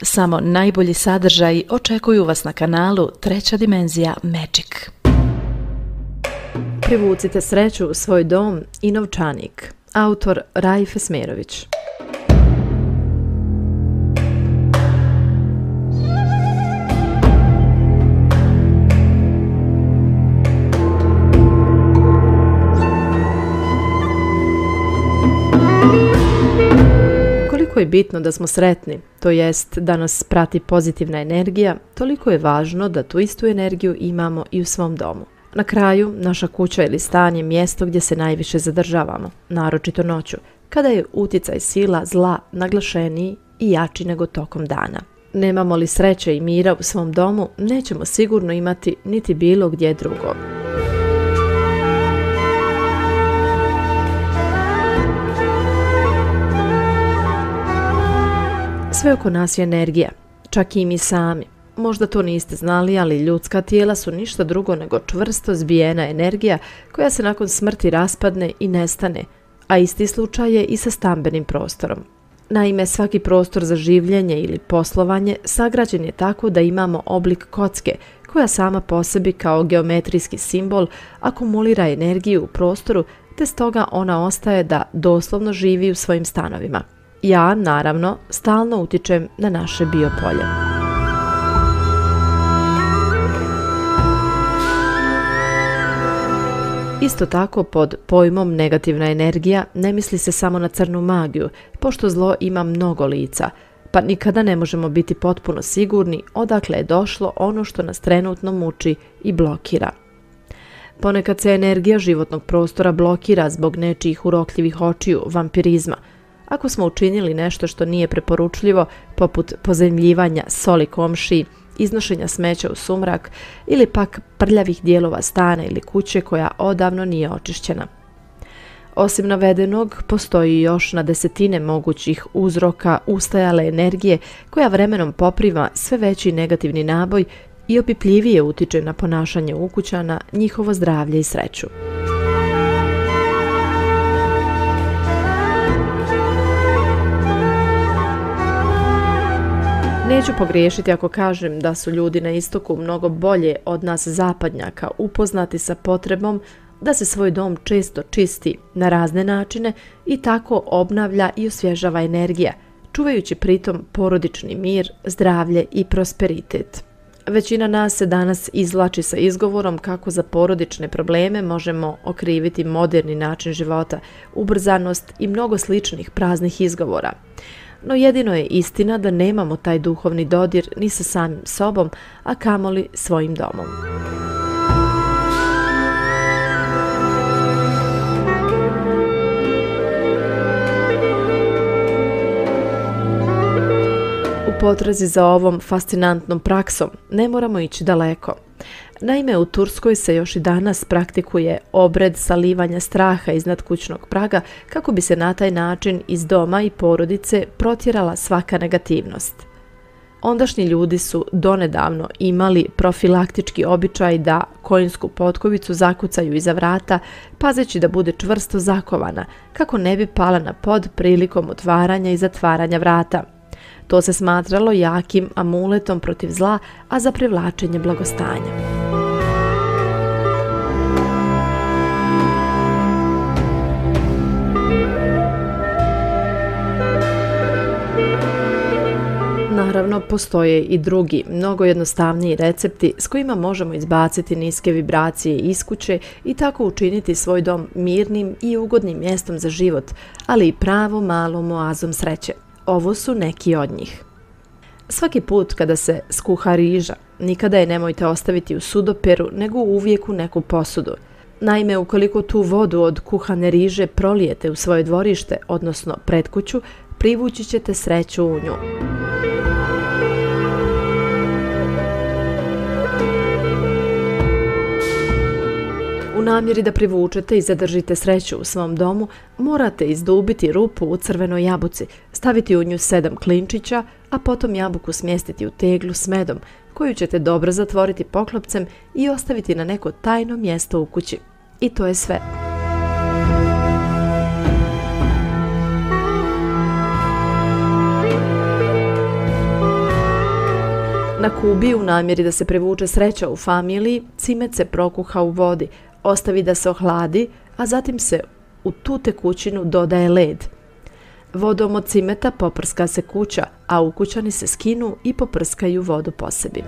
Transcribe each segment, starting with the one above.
Samo najbolji sadržaji očekuju vas na kanalu Treća dimenzija Magic. Privucite sreću u svoj dom i novčanik. Autor Raif Esmerović. Koliko je bitno da smo sretni, to jest da nas prati pozitivna energija, toliko je važno da tu istu energiju imamo i u svom domu. Na kraju, naša kuća ili stan je mjesto gdje se najviše zadržavamo, naročito noću, kada je utjecaj sila zla naglašeniji i jači nego tokom dana. Nemamo li sreće i mira u svom domu, nećemo sigurno imati niti bilo gdje drugo. Sve oko nas je energija, čak i mi sami. Možda to niste znali, ali ljudska tijela su ništa drugo nego čvrsto zbijena energija koja se nakon smrti raspadne i nestane, a isti slučaj je i sa stambenim prostorom. Naime, svaki prostor za življenje ili poslovanje sagrađen je tako da imamo oblik kocke, koja sama po sebi kao geometrijski simbol akumulira energiju u prostoru, te stoga ona ostaje da doslovno živi u svojim stanovima. Ja, naravno, stalno utičem na naše biopolje. Isto tako, pod pojmom negativna energija ne misli se samo na crnu magiju, pošto zlo ima mnogo lica, pa nikada ne možemo biti potpuno sigurni odakle je došlo ono što nas trenutno muči i blokira. Ponekad se energija životnog prostora blokira zbog nečijih urokljivih očiju, vampirizma. Ako smo učinili nešto što nije preporučljivo, poput pozemljivanja soli komšiji, iznošenja smeća u sumrak ili pak prljavih dijelova stana ili kuće koja odavno nije očišćena. Osim navedenog, postoji još na desetine mogućih uzroka ustajale energije koja vremenom poprima sve veći negativni naboj i opipljivije utiče na ponašanje ukućana, njihovo zdravlje i sreću. Neću pogriješiti ako kažem da su ljudi na istoku mnogo bolje od nas zapadnjaka upoznati sa potrebom da se svoj dom često čisti na razne načine i tako obnavlja i osvježava energija, čuvajući pritom porodični mir, zdravlje i prosperitet. Većina nas se danas izvlači sa izgovorom kako za porodične probleme možemo okriviti moderni način života, ubrzanost i mnogo sličnih praznih izgovora. No jedino je istina da nemamo taj duhovni dodir ni sa samim sobom, a kamoli svojim domom. U potrazi za ovom fascinantnom praksom ne moramo ići daleko. Naime, u Turskoj se još i danas praktikuje obred salivanja straha iznad kućnog praga kako bi se na taj način iz doma i porodice protjerala svaka negativnost. Ondašnji ljudi su donedavno imali profilaktički običaj da konjsku potkovicu zakucaju iza vrata, pazeći da bude čvrsto zakovana, kako ne bi pala na pod prilikom otvaranja i zatvaranja vrata. To se smatralo jakim amuletom protiv zla, a za privlačenje blagostanja. Naravno, postoje i drugi, mnogo jednostavniji recepti s kojima možemo izbaciti niske vibracije iz kuće i tako učiniti svoj dom mirnim i ugodnim mjestom za život, ali i pravom malom oazom sreće. Ovo su neki od njih. Svaki put kada se skuha riža, nikada je nemojte ostaviti u sudoperu, nego uvijek u neku posudu. Naime, ukoliko tu vodu od kuhane riže prolijete u svoje dvorište, odnosno pred kuću, privući ćete sreću u nju. U namjeri da privučete i zadržite sreću u svom domu, morate izdubiti rupu u crvenoj jabuci, staviti u nju 7 klinčića, a potom jabuku smjestiti u teglu s medom, koju ćete dobro zatvoriti poklopcem i ostaviti na neko tajno mjesto u kući. I to je sve. Na kubi, u namjeri da se privuče sreća u familiji, cimet se prokuha u vodi, ostavi da se ohladi, a zatim se u tu tekućinu dodaje led. Vodom od cimeta poprska se kuća, a ukućani se skinu i poprskaju vodu po sebi.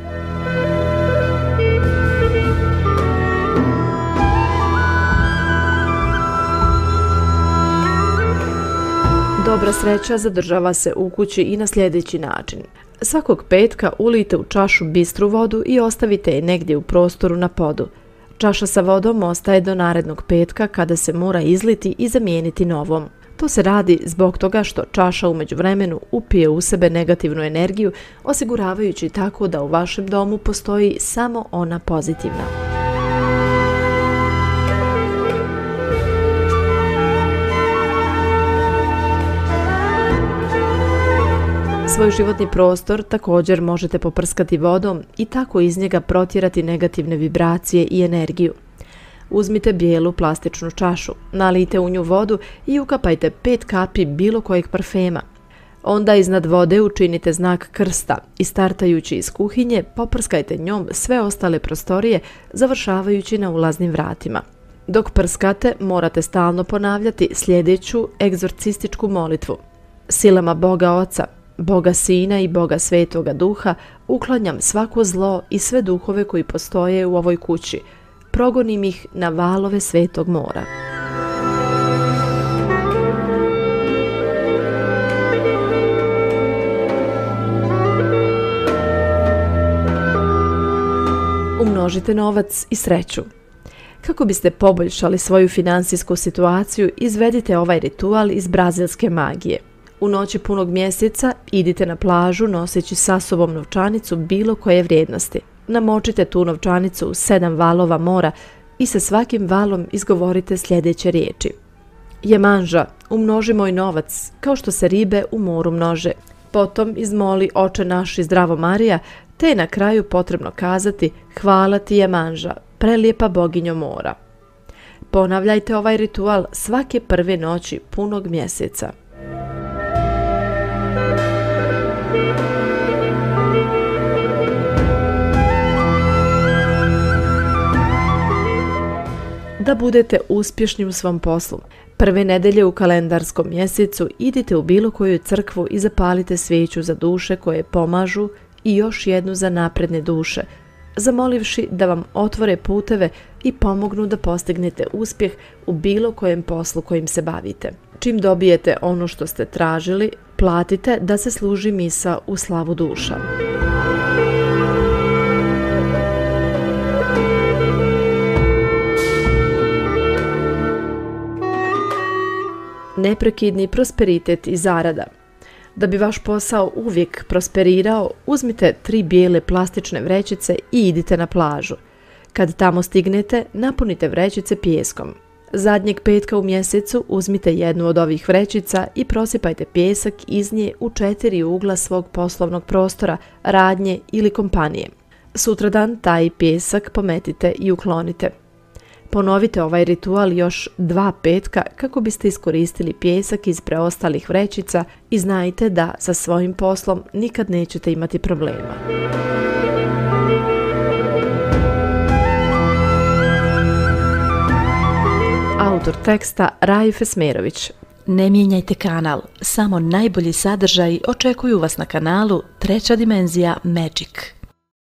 Dobra sreća zadržava se u kući i na sljedeći način. Svakog petka ulijte u čašu bistru vodu i ostavite je negdje u prostoru na podu. Čaša sa vodom ostaje do narednog petka kada se mora izliti i zamijeniti novom. To se radi zbog toga što čaša u međuvremenu upije u sebe negativnu energiju, osiguravajući tako da u vašem domu postoji samo ona pozitivna. Svoj životni prostor također možete poprskati vodom i tako iz njega protjerati negativne vibracije i energiju. Uzmite bijelu plastičnu čašu, nalijte u nju vodu i ukapajte 5 kapi bilo kojeg parfema. Onda iznad vode učinite znak krsta i startajući iz kuhinje poprskajte njom sve ostale prostorije, završavajući na ulaznim vratima. Dok prskate, morate stalno ponavljati sljedeću egzorcističku molitvu. Silama Boga Oca, Boga Sina i Boga Svetoga Duha uklanjam svako zlo i sve duhove koji postoje u ovoj kući. Progonim ih na valove Svetog mora. Umnožite novac i sreću. Kako biste poboljšali svoju finansijsku situaciju, izvedite ovaj ritual iz brazilske magije. U noći punog mjeseca idite na plažu noseći sa sobom novčanicu bilo koje vrijednosti. Namočite tu novčanicu u 7 valova mora i sa svakim valom izgovorite sljedeće riječi. Jemanža, umnoži moj novac, kao što se ribe u moru množe. Potom izmoli Oče naš i Zdravo Marija, te je na kraju potrebno kazati hvala ti Jemanža, prelijepa boginjo mora. Ponavljajte ovaj ritual svake prve noći punog mjeseca. Da budete uspješni u svom poslu. Prve nedelje u kalendarskom mjesecu idite u bilo koju crkvu i zapalite svijeću za duše koje pomažu i još jednu za napredne duše, zamolivši da vam otvore puteve i pomognu da postignete uspjeh u bilo kojem poslu kojim se bavite. Čim dobijete ono što ste tražili, platite da se služi misa u slavu duša. Neprekidni prosperitet i zarada. Da bi vaš posao uvijek prosperirao, uzmite 3 bijele plastične vrećice i idite na plažu. Kad tamo stignete, napunite vrećice pijeskom. Zadnjeg petka u mjesecu uzmite jednu od ovih vrećica i prosipajte pijesak iz nje u 4 ugla svog poslovnog prostora, radnje ili kompanije. Sutradan taj pijesak pometite i uklonite. Ponovite ovaj ritual još 2 petka kako biste iskoristili pijesak iz preostalih vrećica i znajte da sa svojim poslom nikad nećete imati problema. Autor teksta Raif Esmerović. Ne mijenjajte kanal, samo najbolji sadržaji očekuju vas na kanalu Treća dimenzija Magic.